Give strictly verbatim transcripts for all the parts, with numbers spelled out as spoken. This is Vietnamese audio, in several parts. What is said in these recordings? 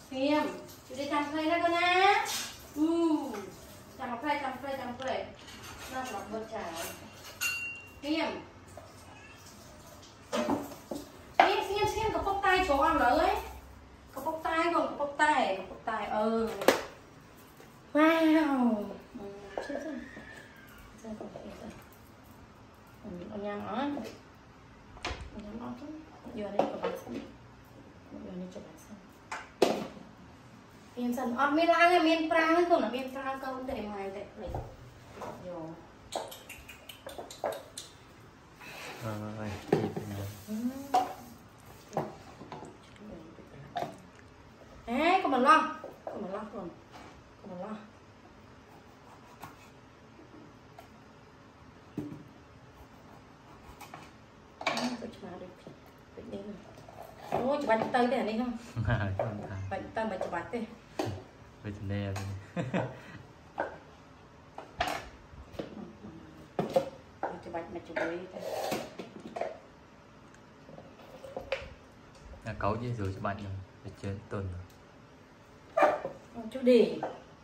Phim, Judy chăm play đó con á. Ừ, chăm play, chăm play, chăm play. Nó là bớt chả. Phim. Phim, phim, phim có bóc tay chỗ ăn nữa ấy. Có bóc tay không? Có bóc tay, có bóc tay. Ừ. Wow. Ừ, chết rồi. Sao còn phải vậy? Ừ, con nhang ó. Con nhang ó chứ. Giờ đây có bát xong. Giờ đây cho bát xong. Miền sân ọt miền lang miền prang không là miền prang không để ngoài để lấy vô rồi ê có mà lo có mà lo còn có mà lo tôi chụp được được đi ôi chụp ảnh tay thế này không vậy tay mà chụp ảnh thế vậy thì nè chụp ảnh mà chụp đấy là cấu chứ rồi chụp ảnh rồi để chơi tuần rồi Judy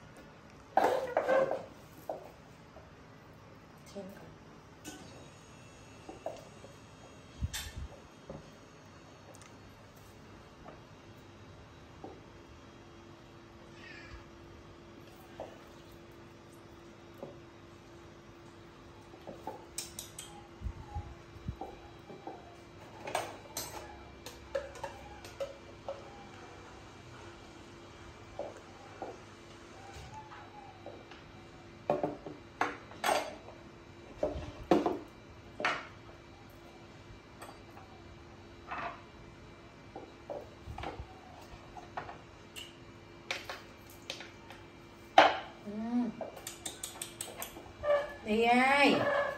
đi ai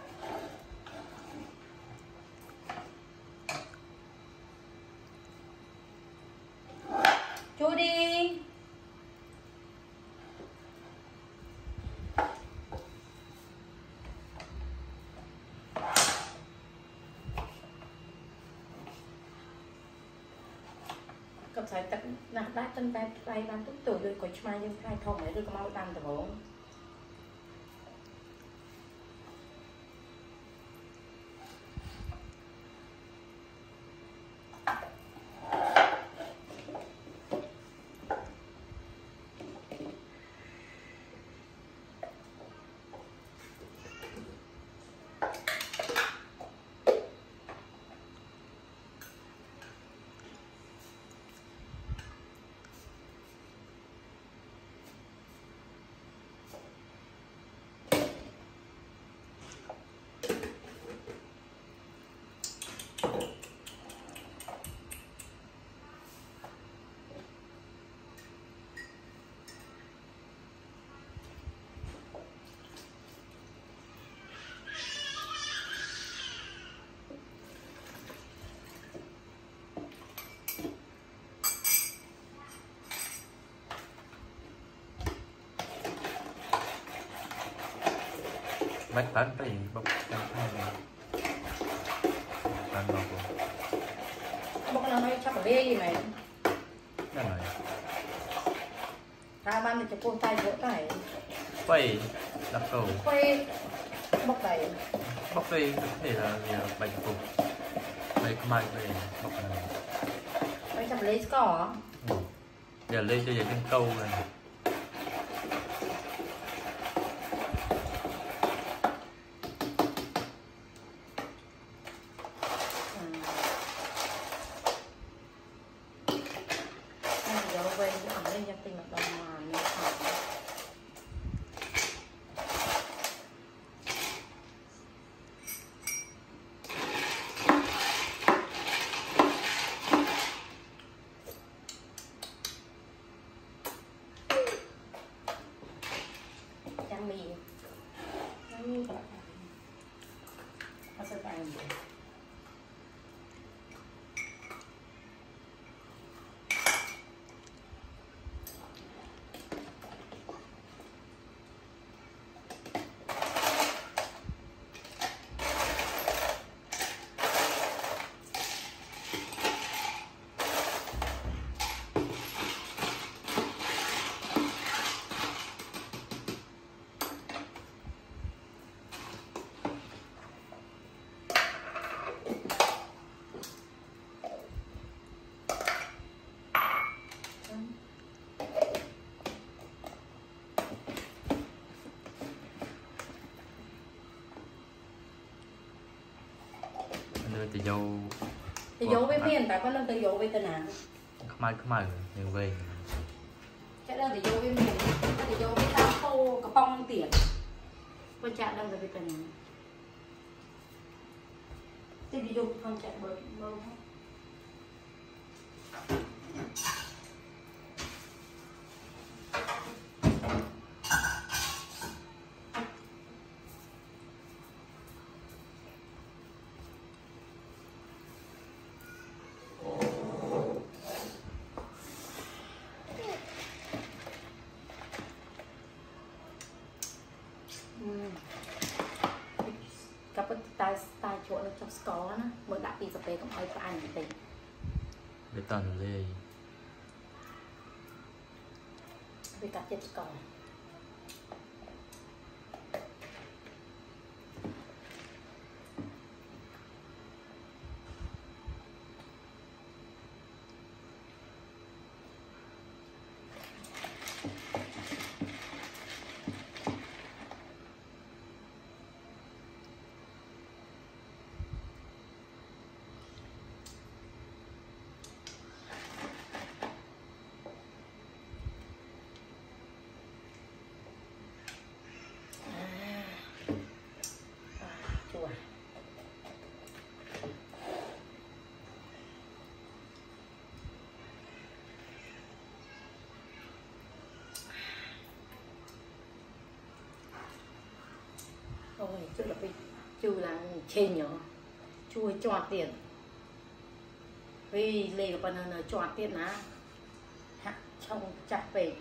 Judy cầm sợi tật nạp đá chân tay tay đang tút tuổi rồi còn mai nhưng hai thòng này rồi có mau đăng được không bánh bánh phải bọc bánh hai này bánh bọc bọc nó hay chắc là gì này đó rồi ra ban thì cho cô tay vỗ tay quay đập cầu quay bọc này bọc đây có thể là bánh phục đây có mai về bọc này mấy trăm lấy cỏ ừ. Giờ lên cho về trên câu này từ dâu từ dâu với miền tại có năng từ dâu với tên nào không ai không ai nhưng về chắc là từ dâu với miền từ dâu với tao khô cái bông tiền con chạm đang với tên nào từ dâu không chạm bờ bờ cặp tay tay chỗ nó trong score nó mới đặt đi cà phê cũng ai có ăn gì tiền để tần đi vì cặp chết score ôi chứ là bị chú là chê nhỏ chui cho tiền vì lê của bạn nó cho tiền á hạ trong chặt về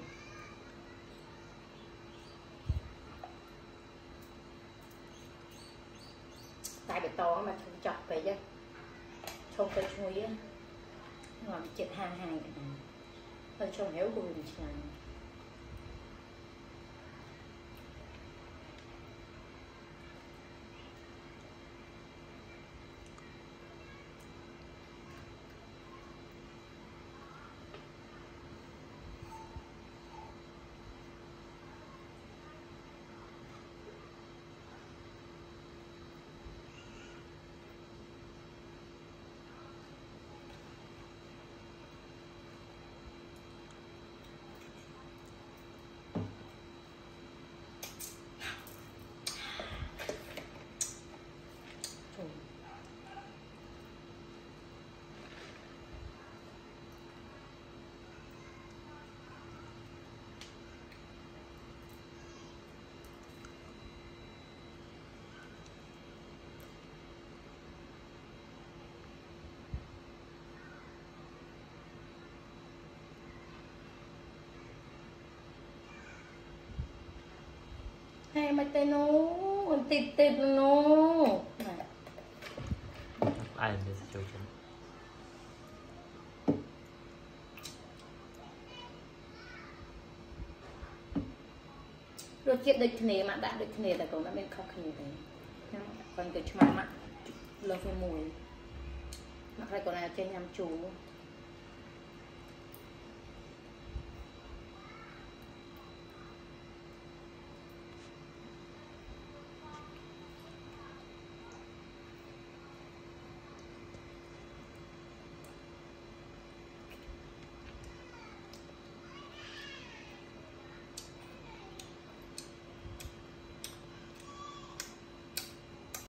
tại bị to mà không chặt về chứ không phải chui á ngọn chết hàng hàng hơi trông héo của mình chẳng hay mà tên nó tịt tịt nó ai mới chơi chân rồi chuyện được này mà đã được này là còn đã bên khóc như thế còn cái mà mà lâu phim mùi mà phải còn là trên nhằm chú